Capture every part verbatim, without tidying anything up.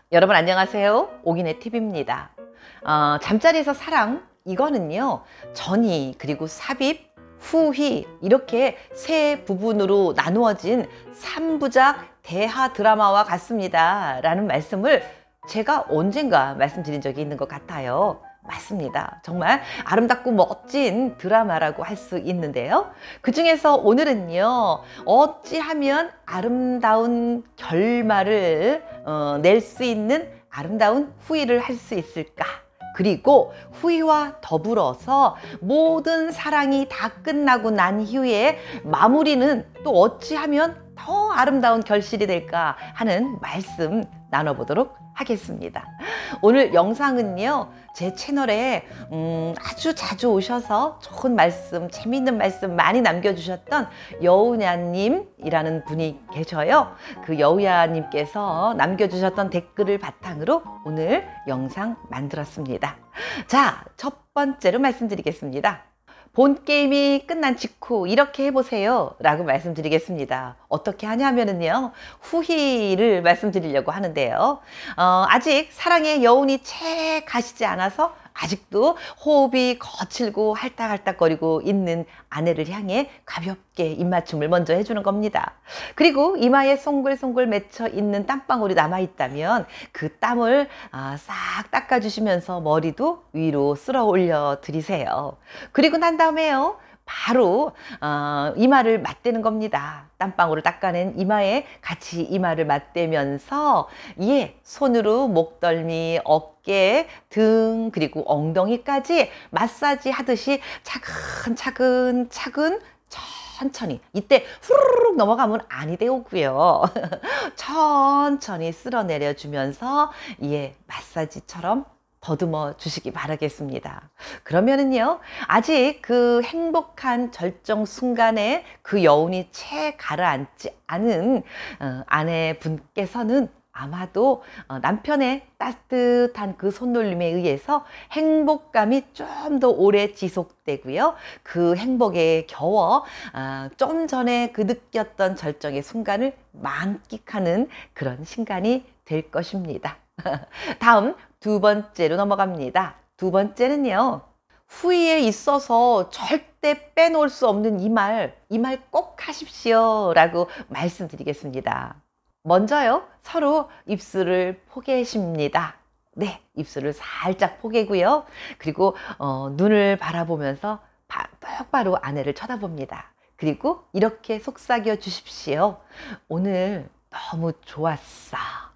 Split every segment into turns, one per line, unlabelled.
여러분 안녕하세요. 오기네 티비입니다. 어, 잠자리에서 사랑, 이거는요 전이 그리고 삽입, 후희 이렇게 세 부분으로 나누어진 삼 부작 대하 드라마와 같습니다 라는 말씀을 제가 언젠가 말씀드린 적이 있는 것 같아요. 맞습니다. 정말 아름답고 멋진 드라마라고 할 수 있는데요. 그 중에서 오늘은요, 어찌하면 아름다운 결말을 어, 낼 수 있는 아름다운 후회를 할 수 있을까? 그리고 후회와 더불어서 모든 사랑이 다 끝나고 난 이후에 마무리는 또 어찌하면 더 아름다운 결실이 될까 하는 말씀 나눠보도록 하겠습니다. 오늘 영상은요, 제 채널에 음, 아주 자주 오셔서 좋은 말씀, 재미있는 말씀 많이 남겨주셨던 여우야님이라는 분이 계셔요. 그 여우야님께서 남겨주셨던 댓글을 바탕으로 오늘 영상 만들었습니다. 자, 첫 번째로 말씀드리겠습니다. 본 게임이 끝난 직후 이렇게 해보세요 라고 말씀드리겠습니다. 어떻게 하냐면요, 후희를 말씀드리려고 하는데요. 어, 아직 사랑의 여운이 채 가시지 않아서 아직도 호흡이 거칠고 할딱할딱거리고 있는 아내를 향해 가볍게 입맞춤을 먼저 해주는 겁니다. 그리고 이마에 송글송글 맺혀 있는 땀방울이 남아있다면 그 땀을 싹 닦아주시면서 머리도 위로 쓸어 올려 드리세요. 그리고 난 다음에요, 바로 어, 이마를 맞대는 겁니다. 땀방울을 닦아낸 이마에 같이 이마를 맞대면서 예, 손으로 목덜미, 어깨, 등 그리고 엉덩이까지 마사지 하듯이 차근차근 차근 천천히, 이때 후루룩 넘어가면 아니 되고요. 천천히 쓸어내려 주면서 예, 마사지처럼 더듬어 주시기 바라겠습니다. 그러면은요, 아직 그 행복한 절정 순간에 그 여운이 채 가라앉지 않은 어, 아내분께서는 아마도 어, 남편의 따뜻한 그 손놀림에 의해서 행복감이 좀 더 오래 지속되고요. 그 행복에 겨워 어, 좀 전에 그 느꼈던 절정의 순간을 만끽하는 그런 순간이 될 것입니다. 다음 두 번째로 넘어갑니다. 두 번째는요, 후회에 있어서 절대 빼놓을 수 없는 이 말, 이 말 꼭 하십시오 라고 말씀드리겠습니다. 먼저요, 서로 입술을 포개십니다. 네, 입술을 살짝 포개고요. 그리고 어, 눈을 바라보면서 바, 똑바로 아내를 쳐다봅니다. 그리고 이렇게 속삭여 주십시오. 오늘 너무 좋았어.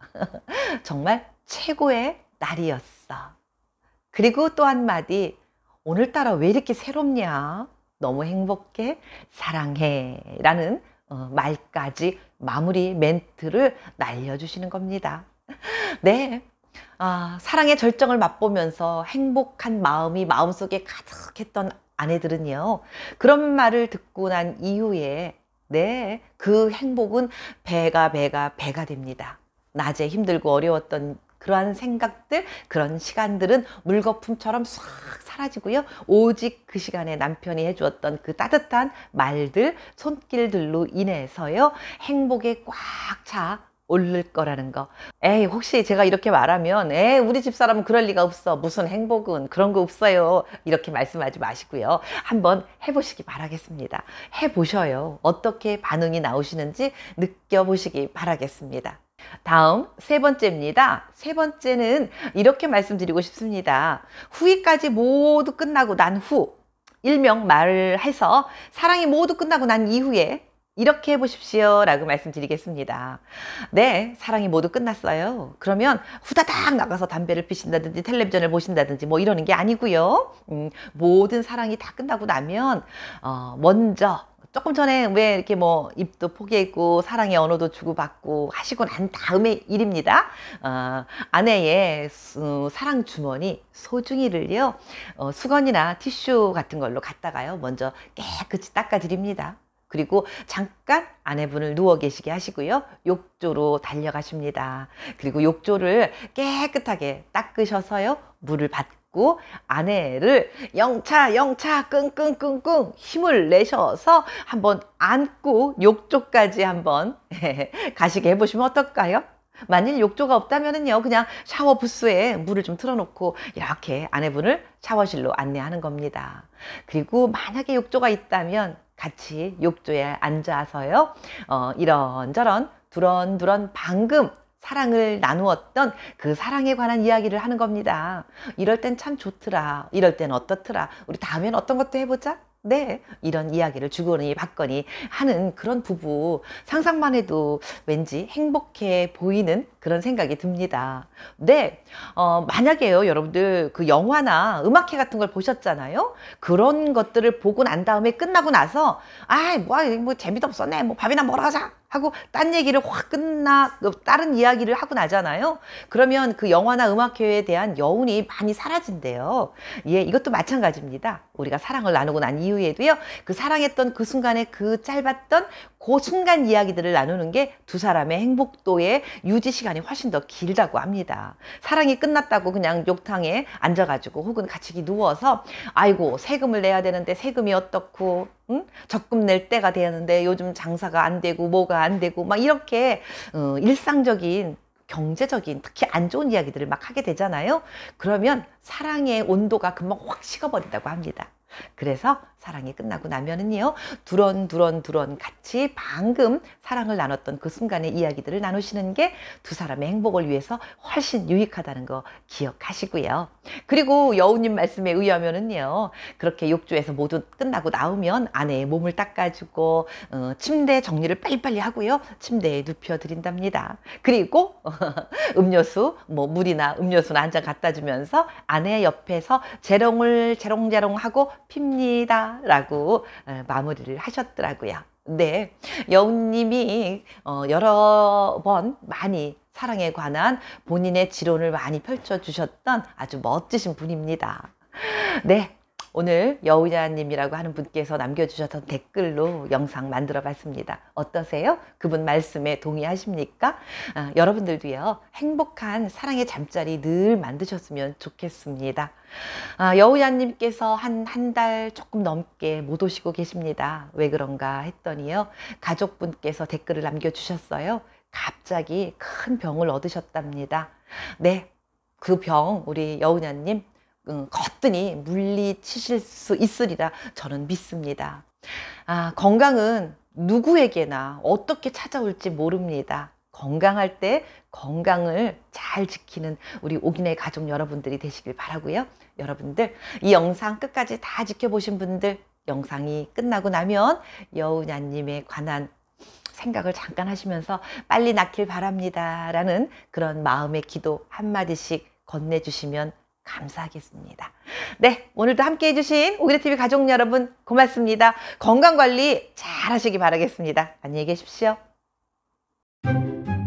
정말 최고의 날이었어. 그리고 또 한마디, 오늘따라 왜 이렇게 새롭냐? 너무 행복해? 사랑해 라는 어, 말까지 마무리 멘트를 날려주시는 겁니다. 네, 아, 사랑의 절정을 맛보면서 행복한 마음이 마음속에 가득했던 아내들은요, 그런 말을 듣고 난 이후에 네, 그 행복은 배가 배가 배가 됩니다. 낮에 힘들고 어려웠던 그러한 생각들, 그런 시간들은 물거품처럼 싹 사라지고요. 오직 그 시간에 남편이 해주었던 그 따뜻한 말들, 손길들로 인해서요, 행복에 꽉 차 오를 거라는 거. 에이, 혹시 제가 이렇게 말하면 에이, 우리 집사람은 그럴 리가 없어, 무슨 행복은 그런 거 없어요, 이렇게 말씀하지 마시고요. 한번 해보시기 바라겠습니다. 해보셔요. 어떻게 반응이 나오시는지 느껴보시기 바라겠습니다. 다음 세 번째입니다. 세 번째는 이렇게 말씀드리고 싶습니다. 후회까지 모두 끝나고 난 후, 일명 말을 해서 사랑이 모두 끝나고 난 이후에 이렇게 해보십시오 라고 말씀드리겠습니다. 네, 사랑이 모두 끝났어요. 그러면 후다닥 나가서 담배를 피신다든지 텔레비전을 보신다든지 뭐 이러는 게 아니고요. 음, 모든 사랑이 다 끝나고 나면 어, 먼저 조금 전에 왜 이렇게 뭐 입도 포개고 사랑의 언어도 주고받고 하시고 난 다음의 일입니다. 어, 아내의 수, 사랑 주머니 소중이를요, 어, 수건이나 티슈 같은 걸로 갖다가요 먼저 깨끗이 닦아 드립니다. 그리고 잠깐 아내분을 누워 계시게 하시고요, 욕조로 달려가십니다. 그리고 욕조를 깨끗하게 닦으셔서요, 물을 받고 아내를 영차 영차 끙끙끙끙 힘을 내셔서 한번 안고 욕조까지 한번 가시게 해보시면 어떨까요? 만일 욕조가 없다면은요, 그냥 샤워 부스에 물을 좀 틀어놓고 이렇게 아내분을 샤워실로 안내하는 겁니다. 그리고 만약에 욕조가 있다면 같이 욕조에 앉아서요, 어, 이런저런 두런두런 방금 사랑을 나누었던 그 사랑에 관한 이야기를 하는 겁니다. 이럴 땐 참 좋더라. 이럴 땐 어떻더라. 우리 다음엔 어떤 것도 해보자. 네, 이런 이야기를 주거니 받거니 하는 그런 부부, 상상만 해도 왠지 행복해 보이는 그런 생각이 듭니다. 네, 어, 만약에요, 여러분들 그 영화나 음악회 같은 걸 보셨잖아요. 그런 것들을 보고 난 다음에 끝나고 나서 아이 뭐, 뭐 재미도 없었네, 뭐 밥이나 먹으러 가자 하고 딴 얘기를 확 끝나 다른 이야기를 하고 나잖아요. 그러면 그 영화나 음악회에 대한 여운이 많이 사라진대요. 예, 이것도 마찬가지입니다. 우리가 사랑을 나누고 난 이후에도요, 그 사랑했던 그 순간에 그 짧았던 그 순간 이야기들을 나누는 게 두 사람의 행복도의 유지 시간이 훨씬 더 길다고 합니다. 사랑이 끝났다고 그냥 욕탕에 앉아가지고 혹은 같이 누워서 아이고 세금을 내야 되는데 세금이 어떻고, 응? 적금 낼 때가 되는데 요즘 장사가 안 되고 뭐가 안 되고 막 이렇게 어, 일상적인 경제적인 특히 안 좋은 이야기들을 막 하게 되잖아요. 그러면 사랑의 온도가 금방 확 식어버린다고 합니다. 그래서 사랑이 끝나고 나면은요, 두런두런두런 같이 방금 사랑을 나눴던 그 순간의 이야기들을 나누시는 게 두 사람의 행복을 위해서 훨씬 유익하다는 거 기억하시고요. 그리고 여우님 말씀에 의하면은요, 그렇게 욕조에서 모두 끝나고 나오면 아내의 몸을 닦아주고 어, 침대 정리를 빨리빨리 하고요, 침대에 눕혀 드린답니다. 그리고 음료수, 뭐 물이나 음료수나 한 잔 갖다 주면서 아내 옆에서 재롱을 재롱재롱 하고 핍니다 라고 마무리를 하셨더라고요. 네, 여우님이 어, 여러 번 많이 사랑에 관한 본인의 지론을 많이 펼쳐주셨던 아주 멋지신 분입니다. 네, 오늘 여우야님이라고 하는 분께서 남겨주셨던 댓글로 영상 만들어 봤습니다. 어떠세요? 그분 말씀에 동의하십니까? 아, 여러분들도요, 행복한 사랑의 잠자리 늘 만드셨으면 좋겠습니다. 아, 여우야님께서 한 한 달 조금 넘게 못 오시고 계십니다. 왜 그런가 했더니요, 가족분께서 댓글을 남겨주셨어요. 갑자기 큰 병을 얻으셨답니다. 네, 그 병 우리 여우야님 음, 거뜬히 물리치실 수 있으리라 저는 믿습니다. 아, 건강은 누구에게나 어떻게 찾아올지 모릅니다. 건강할 때 건강을 잘 지키는 우리 옥인의 가족 여러분들이 되시길 바라고요. 여러분들 이 영상 끝까지 다 지켜보신 분들, 영상이 끝나고 나면 여우냐님에 관한 생각을 잠깐 하시면서 빨리 낫길 바랍니다 라는 그런 마음의 기도 한마디씩 건네주시면 감사하겠습니다. 네, 오늘도 함께 해주신 옥인의티비 가족 여러분 고맙습니다. 건강관리 잘 하시기 바라겠습니다. 안녕히 계십시오.